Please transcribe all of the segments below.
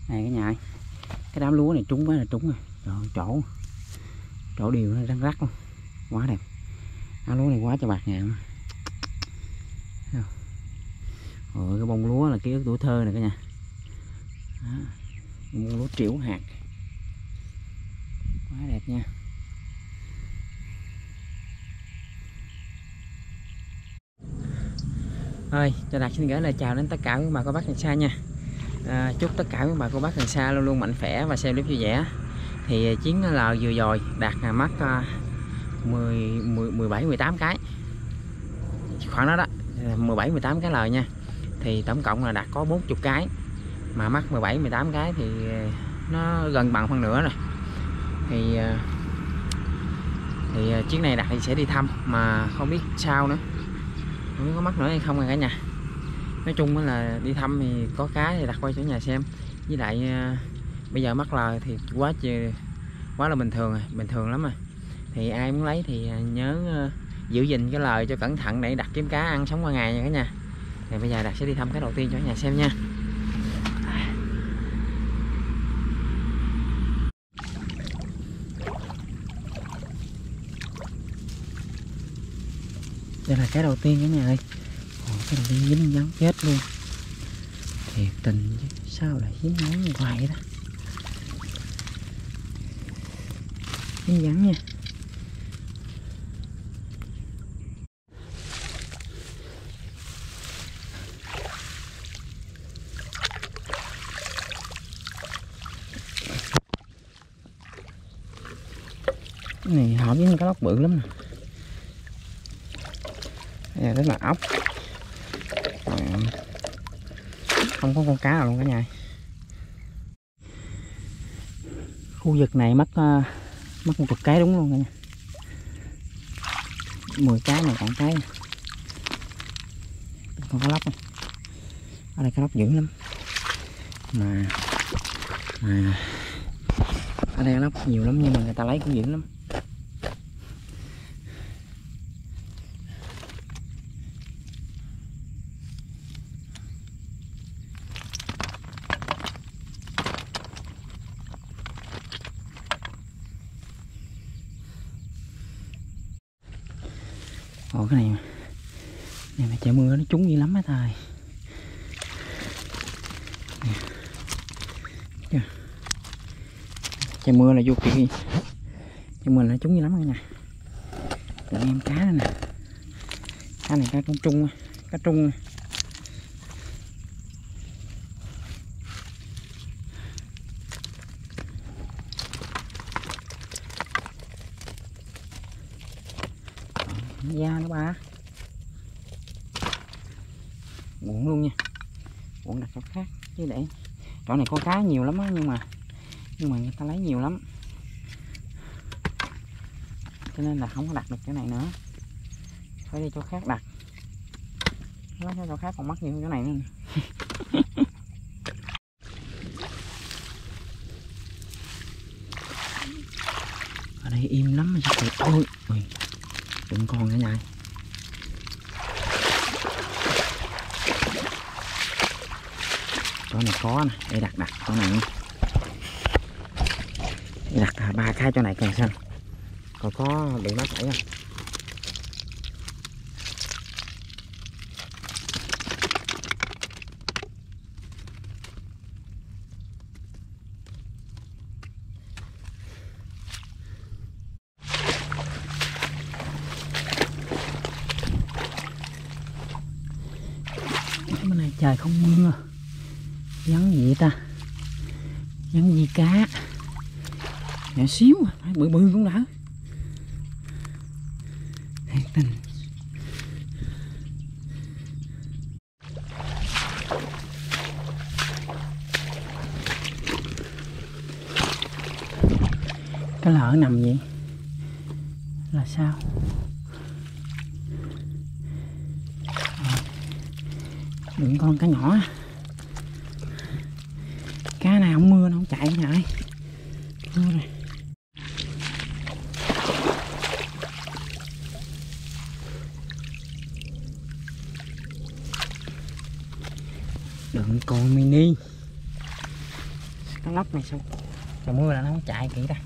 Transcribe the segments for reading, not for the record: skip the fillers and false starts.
Này cái nhà ơi, cái đám lúa này trúng quá là trúng rồi. Trời, chỗ đều nó răng rắc luôn, quá đẹp. Đám lúa này quá cho bạc ngàn. Cái bông lúa là ký ức tuổi thơ này cả nhà. Bông lúa triểu hạt quá đẹp nha. Thôi, cho Đạt xin gửi lời chào đến tất cả các bà cô bác gần xa nha. Chúc tất cả các bà cô bác gần xa luôn luôn mạnh khỏe và xem clip vui vẻ. Thì chuyến lờ vừa rồi Đạt mắc 17-18 cái, khoảng đó đó, 17-18 cái lời nha. Thì tổng cộng là Đạt có 40 cái, mà mắc 17-18 cái thì nó gần bằng phân nửa rồi. Thì chuyến này Đạt sẽ đi thăm mà không biết sao nữa, không biết có mắc nữa hay không rồi cả nhà. Nói chung là đi thăm thì có cái thì Đặt quay chỗ nhà xem. Với lại bây giờ mắc lời thì quá là bình thường rồi, bình thường lắm rồi. Thì ai muốn lấy thì nhớ giữ gìn cái lời cho cẩn thận để Đặt kiếm cá ăn sống qua ngày nha cả nhà. Thì bây giờ Đặt sẽ đi thăm cái đầu tiên cho nhà xem nha. Đây là cái đầu tiên cả nhà ơi. Cái đầu tiên dính nhắn chết luôn. Thiệt tình chứ sao lại dính nhắn hoài vậy đó. Dính nhắn nha. Cái này hợp với cá lóc bự lắm nè. Đây rất là ốc. Không có con cá nào luôn cả nhà. Khu vực này mất 10 cái đúng luôn cả nhà. 10 cái mà còn cái. Còn cá lóc này. Ở đây cá lóc dữ lắm. Mà ở đây cá lóc nhiều lắm nhưng mà người ta lấy cũng dữ lắm. Ồ, cái này mà trời mưa nó trúng dữ lắm á thầy. Trời mưa là vô kìa. Trời mưa là nó trúng dữ lắm cả nhà. Tụi em cá đây nè. Cá này cá con trung, cá trung nè. Da nó ba buồn luôn nha, buồn đặt chỗ khác chứ để chỗ này có cá nhiều lắm á, nhưng mà người ta lấy nhiều lắm cho nên là không có đặt được chỗ này nữa, phải đi chỗ khác đặt. Nói chỗ khác còn mắc nhiều chỗ này nữa. Ở đây im lắm mà sao ôi đừng con cả nhà. Chỗ này có nè, để đặt chỗ này. Để đặt 3 cái chỗ này càng xanh. Còn có bị mắc phải không? Bên này trời không mưa, vắng gì vậy ta, vắng gì cá, nhỏ xíu phải bự bự cũng đã. Thiệt tình. Cái lỡ nằm vậy là sao? Đừng con cá nhỏ, cá này không mưa nó không chạy nha ơi. Mưa rồi. Đừng con mini. Cá lóc này sao trời mưa là nó không chạy kỹ ta.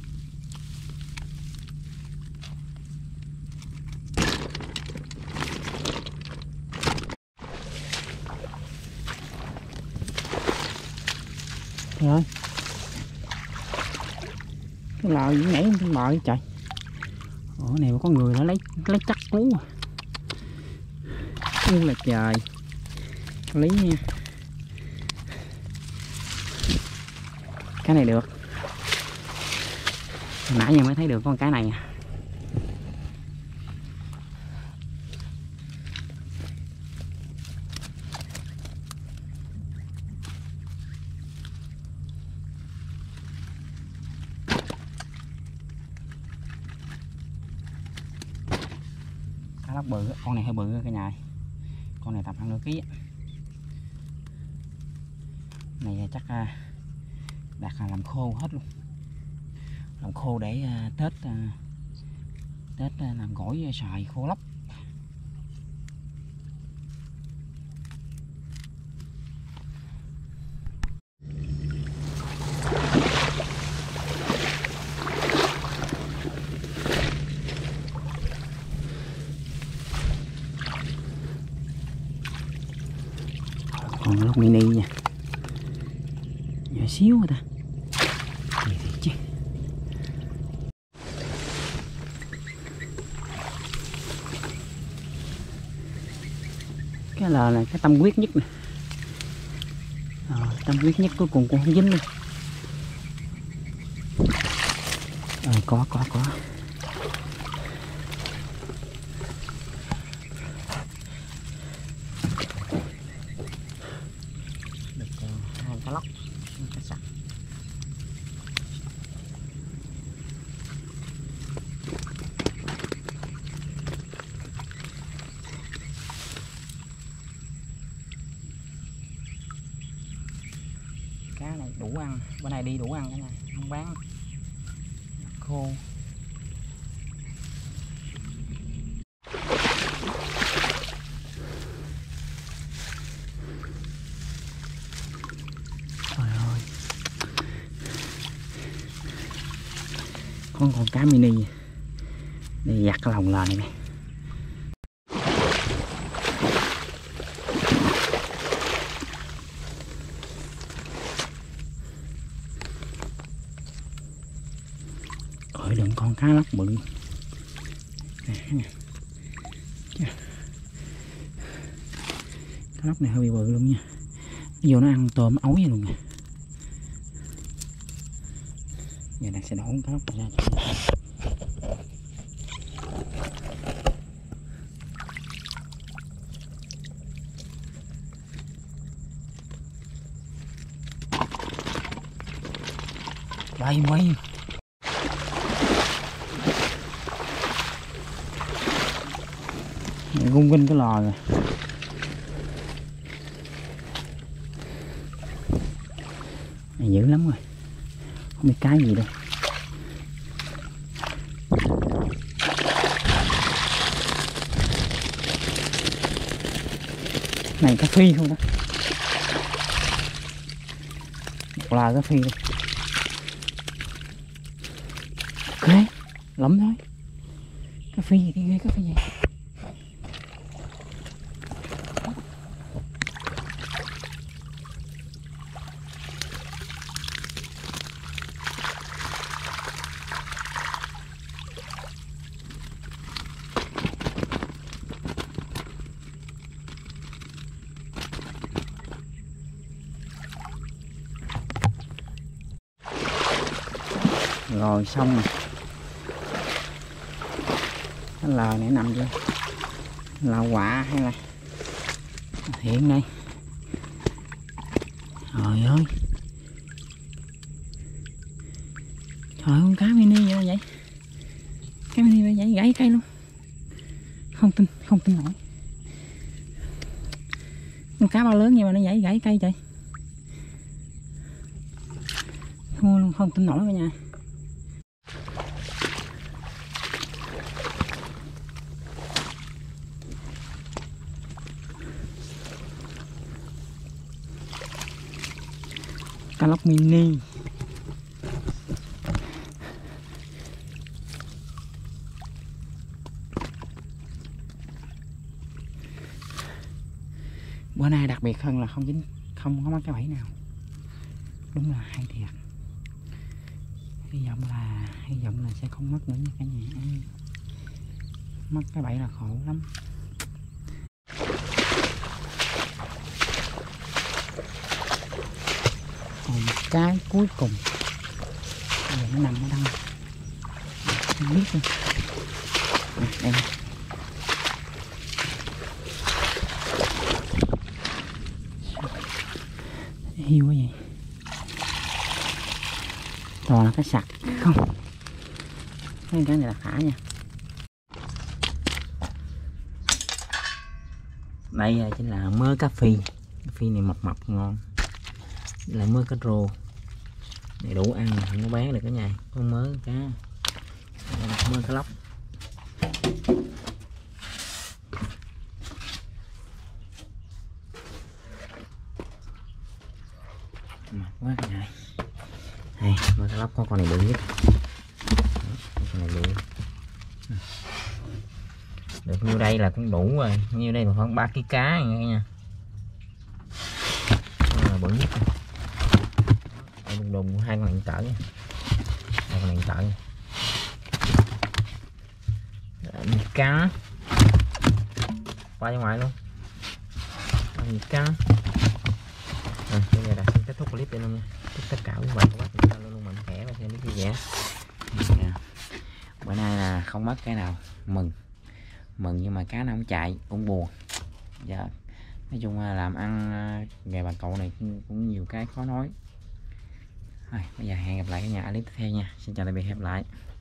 Rồi cái lò gì nhảy trên bờ trời. Ủa này mà có người nó lấy chắc cú à. Là trời lấy nha. Cái này được, hồi nãy giờ mới thấy được con cái này. Cá lóc bự, con này hơi bự cả nhà. Con này tầm khoảng nửa ký. Này chắc đặt làm khô hết luôn, làm khô để Tết làm gỏi xài khô lóc. Còn lóc mini nha, nhỏ xíu rồi ta. Chứ cái lờ này cái tâm huyết nhất nè, tâm huyết nhất cuối cùng cũng không dính luôn. Có được 2 cá lóc, cá sặc. Cá này đủ ăn, bữa nay đi đủ ăn cái này, không bán khô. Trời ơi, con cá mini để giặt cái lồng lò này nè. Ôi đừng con cá lóc bự. Cá lóc này hơi bị bự luôn nha. Vô nó ăn tôm ối luôn nè. Giờ Đạt sẽ đổ cá lóc ra cho quay gung quinh cái lò rồi. Này dữ lắm rồi, không biết cái gì đâu. Này cá phi không đó, một là cá phi luôn. Ok lắm thôi, cá phi gì đi ghê, cá phi gì. Rồi xong rồi, cái lờ này nằm chưa, là quạ hay là hiện đây. Trời ơi, trời ơi, con cá mini vậy, cá mini vậy gãy cây luôn, không tin nổi. Con cá bao lớn nhưng mà nó gãy cây trời, thua luôn, không tin nổi cả nhà. cá lóc mini. Bữa nay đặc biệt hơn là không có mắc cái bẫy nào, đúng là hay thiệt. Hy vọng là sẽ không mất nữa nha cả nhà. Mất cái bẫy là khổ lắm. Còn một cái cuối cùng bây giờ nó nằm ở đâu không biết luôn. Đây hiu quá vậy, toàn là cái sặc không. Cái này là thả nha. Đây chính là mớ cá phi. Cá phi này mập mập ngon. Lại mớ cá rô này đủ ăn, không có bán được cả nhà. Có mớ cá, mớ cá lóc. Mập quá cả nhà. Đây mớ cá lóc có con này bự nhất. Con này bự. Được nhiêu đây là cũng đủ rồi. Nhiêu đây là khoảng 3 kg cá nha. Bự nhất. Đùng 2 con này cỡ nha. 2 con này cỡ nha. Cá qua ra ngoài luôn. Cá. Bây giờ đã kết thúc clip đây luôn nha. Chúc tất cả quý bạn của bác luôn mạnh khỏe và xem biết vui vẻ. Bữa nay là không mất cái nào, mừng nhưng mà cá nó không chạy cũng buồn. Dạ, nói chung là làm ăn nghề bà cậu này cũng nhiều cái khó nói. Thôi, bây giờ hẹn gặp lại cả nhà ở clip tiếp theo nha. Xin chào tạm biệt, hẹn gặp lại.